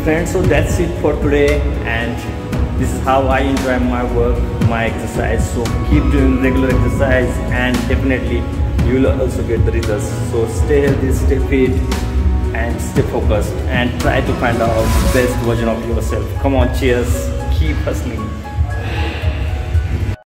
friends, so that's it for today, and this is how I enjoy my work, my exercise. So keep doing regular exercise and definitely you will also get the results. So stay healthy, stay fit and stay focused and try to find out the best version of yourself. Come on, cheers, keep hustling.